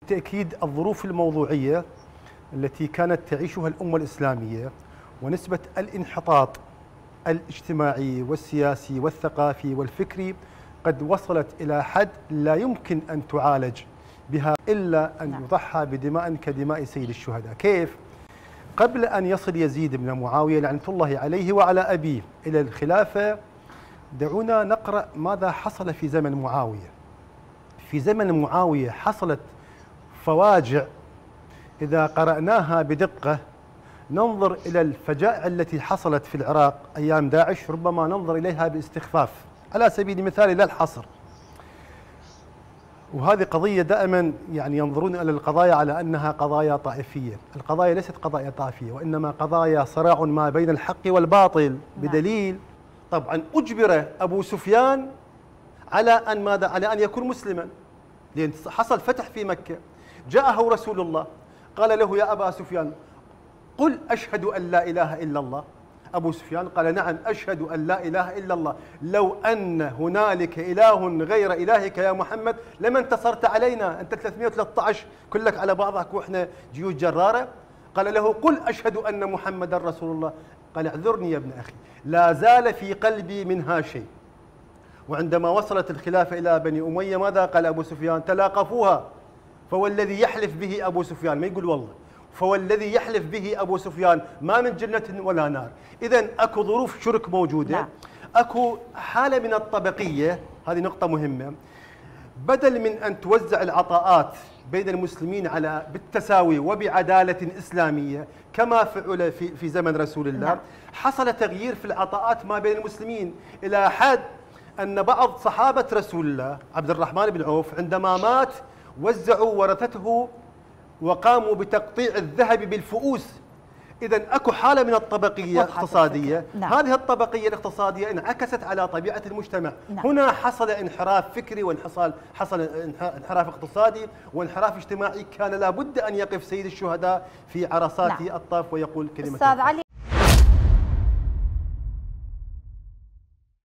تأكيد الظروف الموضوعية التي كانت تعيشها الأمة الإسلامية ونسبة الانحطاط الاجتماعي والسياسي والثقافي والفكري قد وصلت إلى حد لا يمكن أن تعالج بها إلا أن يضحى بدماء كدماء سيد الشهداء. كيف؟ قبل أن يصل يزيد بن معاوية لعنة الله عليه وعلى أبيه إلى الخلافة، دعونا نقرأ ماذا حصل في زمن معاوية. في زمن معاوية حصلت فواجع إذا قرأناها بدقة ننظر إلى الفجائع التي حصلت في العراق أيام داعش، ربما ننظر إليها باستخفاف على سبيل المثال لا الحصر. وهذه قضية دائما ينظرون إلى القضايا على أنها قضايا طائفية. القضايا ليست قضايا طائفية، وإنما قضايا صراع ما بين الحق والباطل، بدليل طبعا أجبر أبو سفيان على أن ماذا؟ على أن يكون مسلما، لأن حصل فتح في مكة. جاءه رسول الله قال له: يا أبا سفيان قل أشهد أن لا إله إلا الله. أبو سفيان قال: نعم أشهد أن لا إله إلا الله، لو أن هنالك إله غير إلهك يا محمد لما انتصرت علينا، أنت 313 كلك على بعضك وإحنا جيوش جرارة. قال له: قل أشهد أن محمدا رسول الله. قال: اعذرني يا ابن أخي، لا زال في قلبي منها شيء. وعندما وصلت الخلافة إلى بني أمية ماذا قال أبو سفيان؟ تلاقفوها، فوالذي يحلف به أبو سفيان، ما يقول والله، فوالذي يحلف به أبو سفيان ما من جنة ولا نار. إذن أكو ظروف شرك موجودة، أكو حالة من الطبقية، هذه نقطة مهمة. بدل من أن توزع العطاءات بين المسلمين على بالتساوي وبعدالة إسلامية كما فعل في زمن رسول الله، حصل تغيير في العطاءات ما بين المسلمين إلى حد أن بعض صحابة رسول الله عبد الرحمن بن عوف عندما مات وزعوا ورثته وقاموا بتقطيع الذهب بالفؤوس. إذن أكو حالة من الطبقية الاقتصادية. هذه الطبقية الاقتصادية انعكست على طبيعة المجتمع. هنا حصل انحراف فكري حصل انحراف اقتصادي وانحراف اجتماعي. كان لابد أن يقف سيد الشهداء في عرصات الطاف ويقول كلمة.